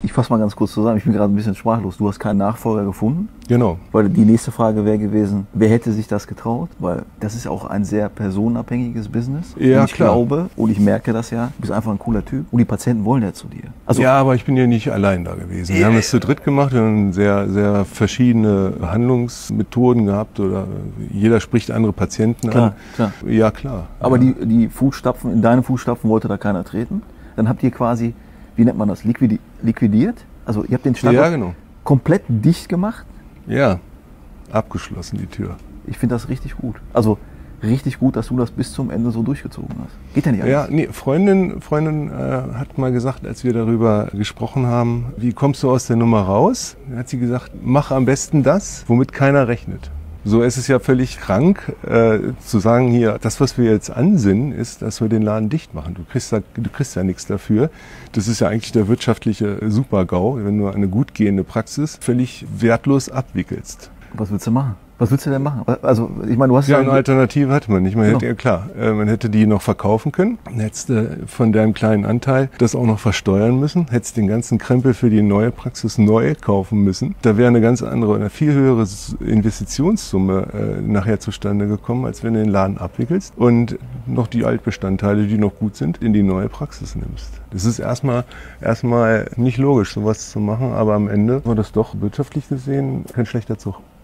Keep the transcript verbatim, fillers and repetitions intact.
Ich fasse mal ganz kurz zusammen, ich bin gerade ein bisschen sprachlos. Du hast keinen Nachfolger gefunden? Genau. Weil die nächste Frage wäre gewesen, wer hätte sich das getraut? Weil das ist auch ein sehr personenabhängiges Business. Ja, und ich klar. glaube, und ich merke das ja, du bist einfach ein cooler Typ und die Patienten wollen ja zu dir. Also, ja, aber ich bin ja nicht allein da gewesen. Wir Ja, haben es zu dritt gemacht, wir haben sehr, sehr verschiedene Handlungsmethoden gehabt oder jeder spricht andere Patienten klar, an. klar. Ja, klar. Aber ja. die, die Fußstapfen, in deine Fußstapfen wollte da keiner treten. Dann habt ihr quasi, wie nennt man das, liquidi liquidiert? Also ihr habt den Standort Ja, genau. komplett dicht gemacht. Ja, abgeschlossen die Tür. Ich finde das richtig gut. Also richtig gut, dass du das bis zum Ende so durchgezogen hast. Geht ja nicht anders. Ja, nee, Freundin, Freundin äh, hat mal gesagt, als wir darüber gesprochen haben, wie kommst du aus der Nummer raus? Dann hat sie gesagt, mach am besten das, womit keiner rechnet. So ist es ja völlig krank, äh, zu sagen, hier, das, was wir jetzt ansinnen, ist, dass wir den Laden dicht machen. Du kriegst, da, du kriegst ja nichts dafür. Das ist ja eigentlich der wirtschaftliche Super-GAU, wenn du eine gut gehende Praxis völlig wertlos abwickelst. Was willst du machen? Was willst du denn machen? Also, ich meine, du hast Ja, ja... eine Alternative hatte man nicht. Man Genau. hätte, ja klar, äh, man hätte die noch verkaufen können, hättest du von deinem kleinen Anteil das auch noch versteuern müssen, hättest den ganzen Krempel für die neue Praxis neu kaufen müssen. Da wäre eine ganz andere, eine viel höhere Investitionssumme äh, nachher zustande gekommen, als wenn du den Laden abwickelst und noch die Altbestandteile, die noch gut sind, in die neue Praxis nimmst. Das ist erstmal, erstmal nicht logisch, sowas zu machen, aber am Ende war das doch wirtschaftlich gesehen kein schlechter Zug.